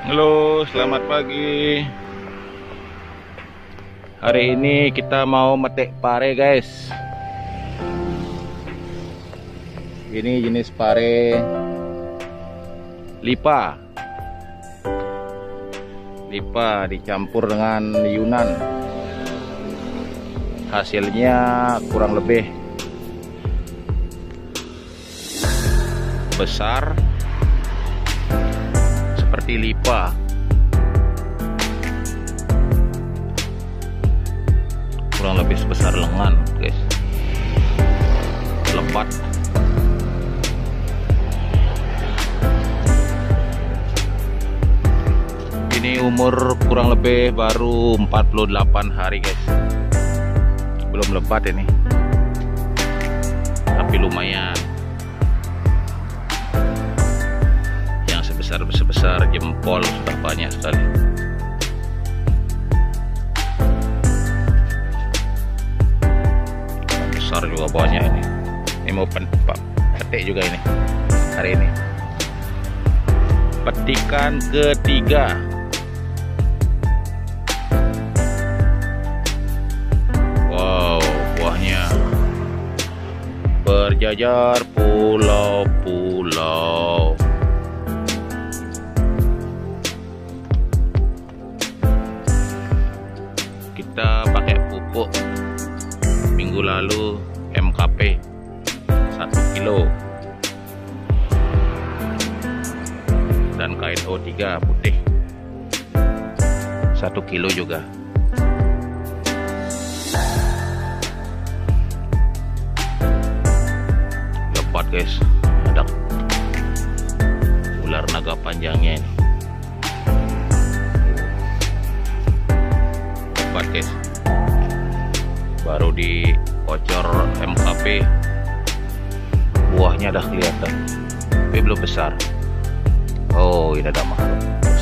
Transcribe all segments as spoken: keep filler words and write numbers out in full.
Halo, selamat pagi. Hari ini kita mau metik pare, guys. Ini jenis pare lipa. Lipa dicampur dengan Yunan. Hasilnya kurang lebih besar seperti lipa. Kurang lebih sebesar lengan, guys. Lebat. Ini umur kurang lebih baru empat puluh delapan hari, guys. Belum lebat ini, tapi lumayan. Yang sebesar-sebesar jempol sudah banyak sekali. Besar juga banyak ini. Ini mau petik juga ini hari ini. Petikan ketiga. Wow, buahnya berjajar pulau-pulau. Kita pakai pupuk minggu lalu M K P satu kilo dan K N O tiga putih satu kilo juga. Lebat, guys. Ada ular naga panjangnya ini. Lebat, guys. Baru di kocor M K P buahnya udah kelihatan, tapi belum besar. Oh, ini ada makhluk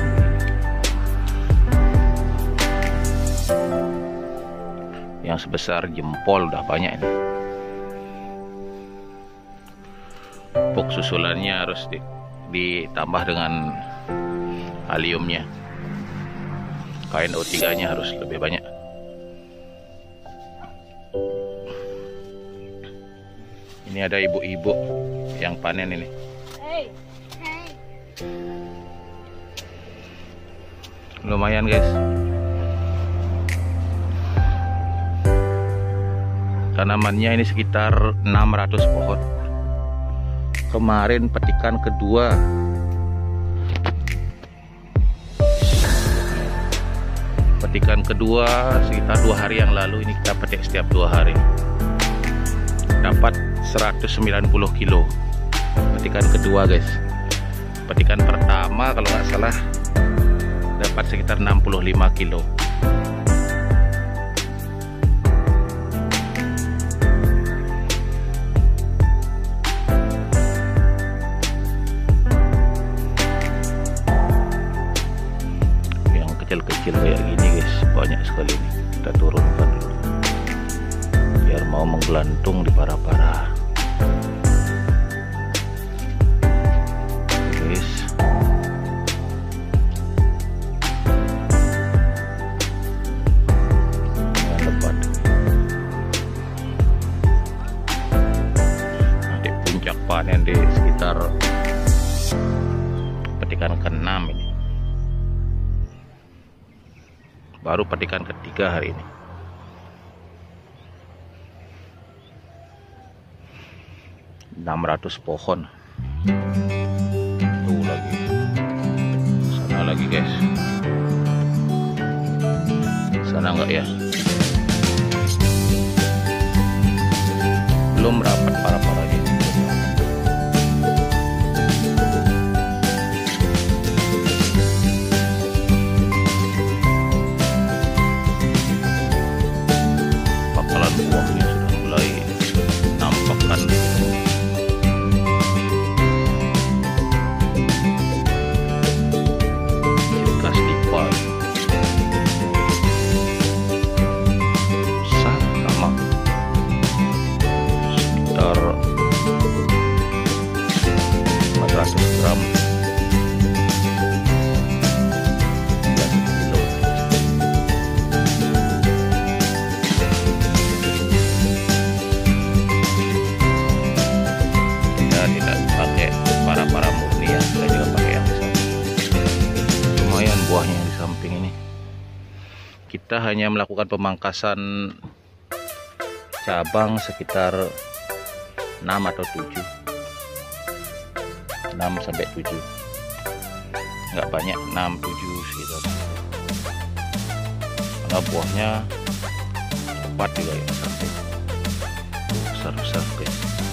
yang sebesar jempol, udah banyak ini. Pupuk susulannya harus di, ditambah dengan heliumnya. K N O tiga nya harus lebih banyak. Ini ada ibu-ibu yang panen ini. Hey. Hey. Lumayan, guys. Tanamannya ini sekitar enam ratus pohon. Kemarin petikan kedua. Petikan kedua sekitar dua hari yang lalu. Ini kita petik setiap dua hari. Dapat seratus sembilan puluh kilo. Petikan kedua, guys. Petikan pertama kalau nggak salah dapat sekitar enam puluh lima kilo. Yang kecil-kecil kayak gini, guys, banyak sekali nih. Kita turunkan dulu biar mau menggelantung di para-para. Guys, ini lebat. Nanti puncak panen di sekitar petikan keenam ini. Baru petikan ketiga hari ini. enam ratus pohon. Tuh lagi. Sana lagi, guys. Sana enggak ya? Belum rapat para-paranya. Bakalan buahnya sudah mulai nampakkan. empat ratus gram. kita hanya melakukan pemangkasan cabang sekitar enam atau tujuh, enam sampai tujuh, nggak banyak, enam tujuh sekitar. Karena buahnya cepat juga ya, sampai besar-besar guys.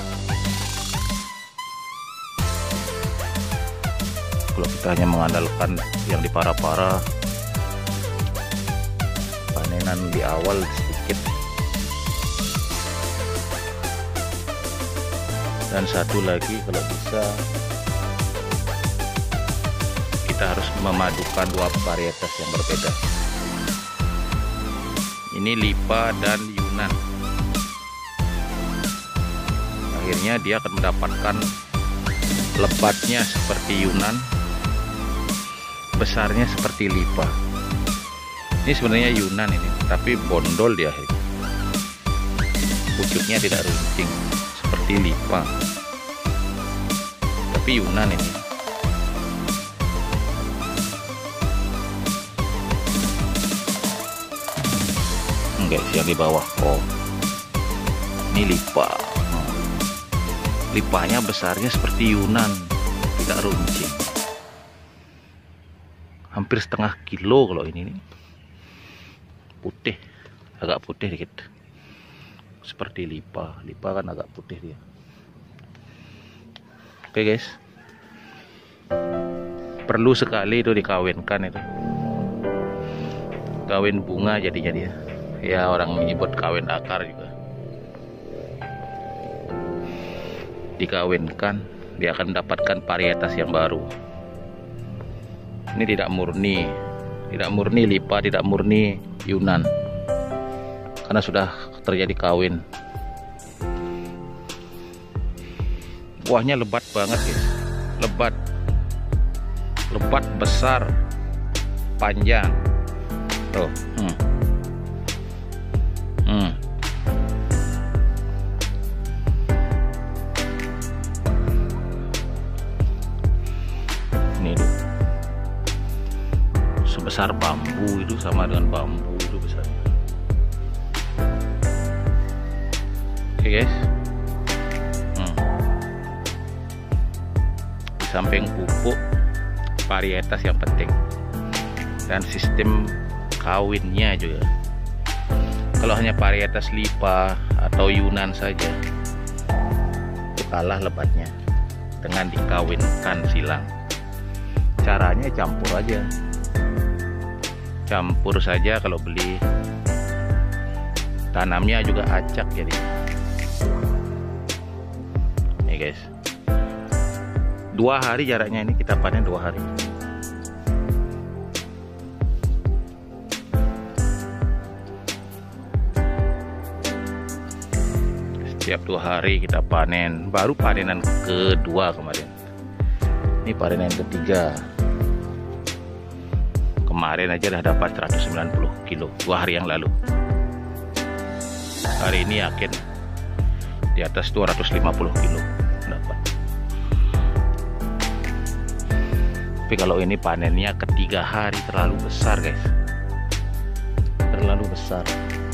Kalau kita hanya mengandalkan yang di para-para, panenan di awal sedikit. Dan satu lagi, kalau bisa kita harus memadukan dua varietas yang berbeda. Ini Lipa dan Yunnan. Akhirnya dia akan mendapatkan lebatnya seperti Yunnan, besarnya seperti Lipa. Ini sebenarnya Yunnan ini, tapi bondol dia. Pucuknya tidak runcing seperti Lipa, tapi Yunnan ini. Guys, yang di bawah, oh ini Lipa. hmm. Lipanya besarnya seperti Yunnan, tidak runcing, hampir setengah kilo. Kalau ini nih putih, agak putih dikit seperti Lipa. Lipa kan agak putih dia. Oke guys, perlu sekali itu dikawinkan, itu kawin bunga jadinya dia. Ya, orang menyebut kawin akar juga. Dikawinkan, dia akan mendapatkan varietas yang baru. Ini tidak murni, tidak murni Lipa, tidak murni Yunnan, karena sudah terjadi kawin. Buahnya lebat banget guys, lebat, lebat, besar, panjang. Tuh, hmm. Hmm. Ini tuh sebesar bambu, itu sama dengan bambu itu besarnya. Oke guys, hmm. Di samping pupuk, varietas yang penting, dan sistem kawinnya juga. Kalau hanya varietas Lipa atau Yunnan saja, itu kalah lebatnya dengan dikawinkan silang. Caranya campur aja, campur saja. Kalau beli, tanamnya juga acak jadi. Nih guys, dua hari jaraknya, ini kita panen dua hari. Setiap dua hari kita panen. Baru panenan kedua kemarin, ini panenan ketiga. Kemarin aja udah dapat seratus sembilan puluh kilo dua hari yang lalu. Hari ini yakin di atas dua ratus lima puluh kilo dapat. Tapi kalau ini panennya ketiga hari, terlalu besar guys, terlalu besar.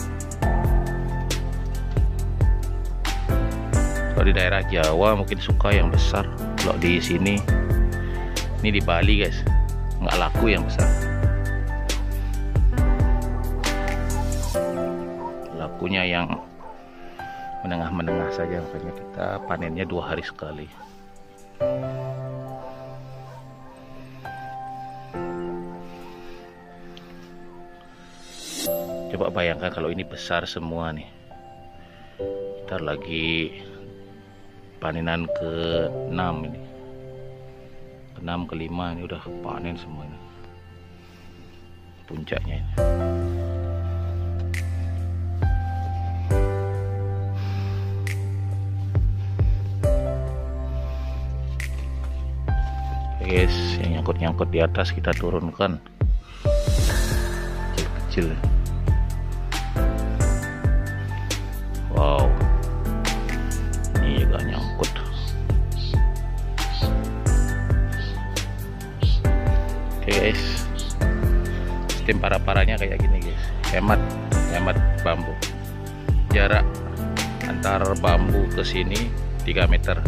Kalau di daerah Jawa mungkin suka yang besar. Kalau di sini, ini di Bali guys, nggak laku yang besar. Lakunya yang menengah-menengah saja, makanya kita panennya dua hari sekali. Coba bayangkan kalau ini besar semua nih. Ntar lagi panenan ke enam ini, ke enam, ke lima ini udah panen semuanya. Puncaknya ini. Oke guys, yang nyangkut-nyangkut di atas kita turunkan kecil-kecil. Wow, ini juga nyangkut. Oke guys, sistem para-paranya kayak gini guys. hemat hemat bambu. Jarak antar bambu ke sini tiga meter,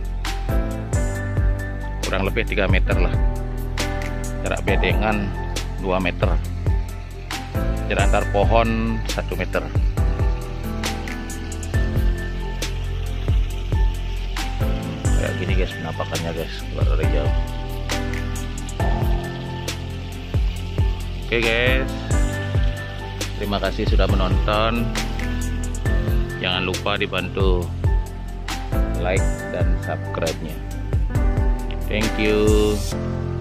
kurang lebih tiga meter lah. Jarak bedengan dua meter, jarak antar pohon satu meter. Kayak gini guys penampakannya guys kalau dari jauh. Oke guys, terima kasih sudah menonton. Jangan lupa dibantu like dan subscribe-nya. Thank you.